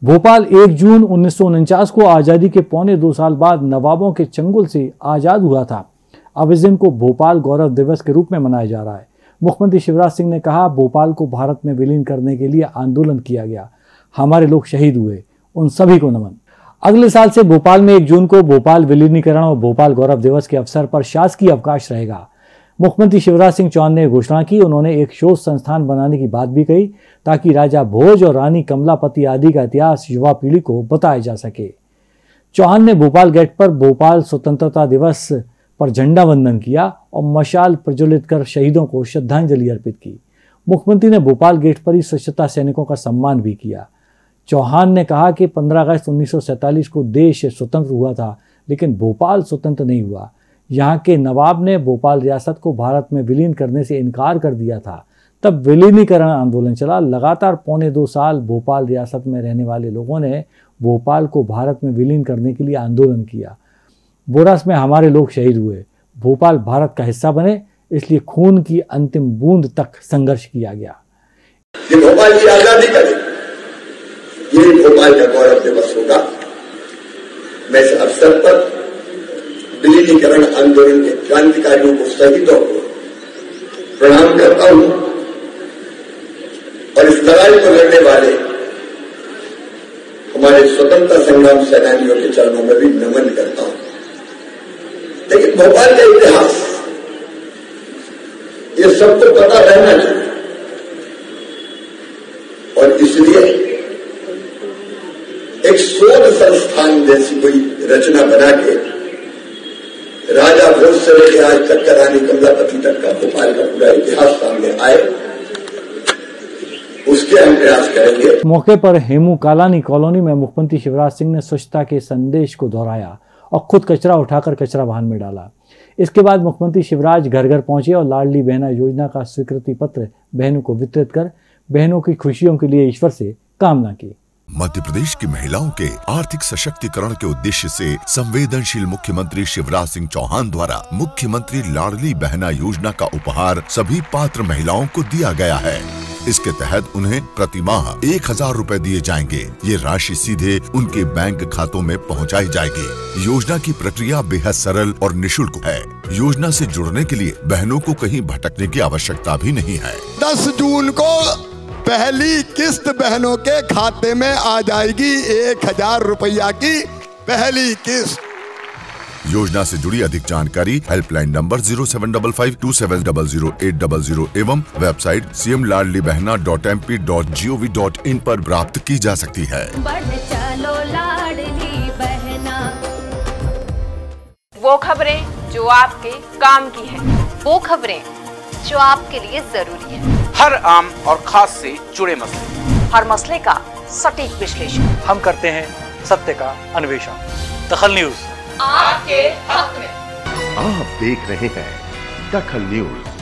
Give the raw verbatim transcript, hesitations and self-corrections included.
भोपाल एक जून उन्नीस सौ उनचास को आज़ादी के पौने दो साल बाद नवाबों के चंगुल से आज़ाद हुआ था। अब इस दिन को भोपाल गौरव दिवस के रूप में मनाया जा रहा है। मुख्यमंत्री शिवराज सिंह ने कहा, भोपाल को भारत में विलीन करने के लिए आंदोलन किया गया, हमारे लोग शहीद हुए, उन सभी को नमन। अगले साल से भोपाल में एक जून को भोपाल विलीनीकरण और भोपाल गौरव दिवस के अवसर पर शासकीय अवकाश रहेगा। मुख्यमंत्री शिवराज सिंह चौहान ने घोषणा की। उन्होंने एक शोध संस्थान बनाने की बात भी कही ताकि राजा भोज और रानी कमलापति आदि का इतिहास युवा पीढ़ी को बताया जा सके। चौहान ने भोपाल गेट पर भोपाल स्वतंत्रता दिवस पर झंडा वंदन किया और मशाल प्रज्वलित कर शहीदों को श्रद्धांजलि अर्पित की। मुख्यमंत्री ने भोपाल गेट पर ही स्वच्छता सैनिकों का सम्मान भी किया। चौहान ने कहा कि पंद्रह अगस्त उन्नीस सौ सैंतालीस को देश स्वतंत्र हुआ था, लेकिन भोपाल स्वतंत्र नहीं हुआ। यहाँ के नवाब ने भोपाल रियासत को भारत में विलीन करने से इनकार कर दिया था। तब विलीनीकरण आंदोलन चला। लगातार पौने दो साल भोपाल रियासत में रहने वाले लोगों ने भोपाल को भारत में विलीन करने के लिए आंदोलन किया। बोरास में हमारे लोग शहीद हुए, भोपाल भारत का हिस्सा बने, इसलिए खून की अंतिम बूंद तक संघर्ष किया गया। ये भोपाल की आजादी का ये भोपाल का गौरव दिवस होगा। मैं इस अवसर पर विलीनीकरण आंदोलन के क्रांतिकारियों को शहीदों को प्रणाम करता हूं और इस लड़ाई को लड़ने वाले हमारे स्वतंत्रता संग्राम सेनानियों के चरणों में भी नमन करता हूं। लेकिन भोपाल का इतिहास ये सबको पता रहना चाहिए और इसलिए एक शोध संस्थान जैसी कोई रचना बना के राजा भोज से लेकर आज तक का रानी कमलापति तक का भोपाल का पूरा इतिहास सामने आए, उसके हम प्रयास करेंगे। मौके पर हेमू कालानी कॉलोनी में मुख्यमंत्री शिवराज सिंह ने स्वच्छता के संदेश को दोहराया और खुद कचरा उठाकर कचरा वाहन में डाला। इसके बाद मुख्यमंत्री शिवराज घर घर पहुंचे और लाडली बहना योजना का स्वीकृति पत्र बहनों को वितरित कर बहनों की खुशियों के लिए ईश्वर से कामना की। मध्य प्रदेश की महिलाओं के आर्थिक सशक्तिकरण के उद्देश्य से संवेदनशील मुख्यमंत्री शिवराज सिंह चौहान द्वारा मुख्यमंत्री लाडली बहना योजना का उपहार सभी पात्र महिलाओं को दिया गया है। इसके तहत उन्हें प्रति माह एक हजार रूपए दिए जाएंगे। ये राशि सीधे उनके बैंक खातों में पहुंचाई जाएगी। योजना की प्रक्रिया बेहद सरल और निःशुल्क है। योजना से जुड़ने के लिए बहनों को कहीं भटकने की आवश्यकता भी नहीं है। दस जून को पहली किस्त बहनों के खाते में आ जाएगी। एक हजार रुपया की पहली किस्त। योजना से जुड़ी अधिक जानकारी helpline number zero seven double five two seven double zero eight double zero एवं website C M Ladli Behna dot M P dot G O V dot in पर प्राप्त की जा सकती है। बढ़ चलो लाडली बहना। वो खबरें जो आपके काम की है, वो खबरें जो आपके लिए जरूरी है। हर आम और खास से जुड़े मसले, हर मसले का सटीक विश्लेषण हम करते हैं सत्य का अन्वेषण। दखल न्यूज आपके हक में। आप देख रहे हैं दखल न्यूज।